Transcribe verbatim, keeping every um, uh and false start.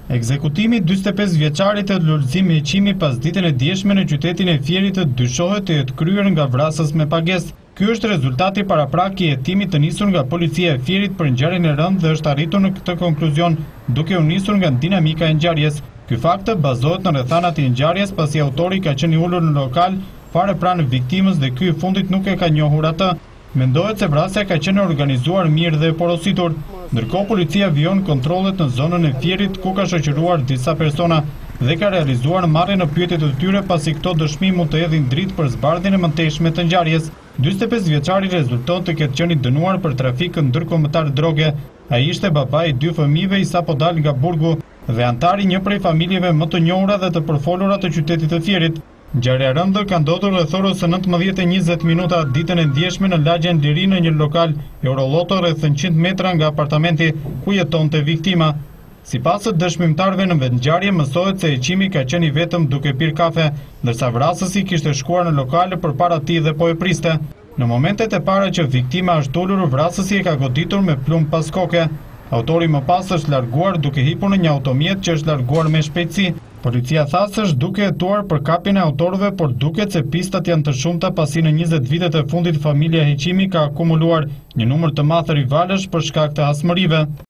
Ekzekutimi dyzet e pesë vjeçarit të Lulzim Heqimi pas ditën e dieshme në qytetin e Fierit të dyshohet të jetë kryer nga vrasës me pagesë. Ky është rezultati paraprak i hetimit të nisur nga policia e Fierit për ngjarjen e rëndë dhe është arritur në këtë konkluzion duke u nisur nga dinamika e ngjarjes. Ky fakt bazohet në rrethanat e ngjarjes pasi autori ka qenë i ulur në lokal fare pranë viktimës dhe ky i fundit nuk e ka njohur atë. Mendohet se vrasja ka qenë organizuar mirë dhe e porositur, ndërkohë policia vijon kontrollet në zonën e Fierit ku ka shoqëruar disa persona dhe ka realizuar marrje në pyetje të tyre pasi këto dëshmi mund të hedhin dritë për zbardhjen e mëtejshme të ngjarjes. dyzet e pesë vjeçari rezulton të ketë qenë i dënuar për trafikën ndërkombëtar droge. Ai ishte baba i dy fëmijëve i sapo dal nga burgu dhe antar i një prej familjeve më të njohura dhe të përfolura të qytetit të Fierit. Ngjarja e rëndë ka ndodhur rreth orës së nëntëmbëdhjetë e njëzet minuta ditën e ndjeshme në lagjen Liri në një lokal Eurolloto rreth njëqind metra nga apartamenti ku jetonte viktima. Sipas të dëshmimtarëve në vendngjarje mësohet se Heqimi ka qenë i vetëm duke pirë kafe, ndërsa vrasësi kishte shkuar në lokale përpara tij dhe po e priste. Në momentet e para që viktima është ulur, vrasësi e ka goditur me plumb pas koke. Autori më pas është larguar duke hipur në një automjet që është larguar me shpejtësi. Policia tha se është duke hetuar për kapjen e autorëve, por duket se pistat janë të shumta pasi në njëzet vitet e fundit familja Heqimi ka akumuluar një numër të madh rivalësh për shkak të hasmërive.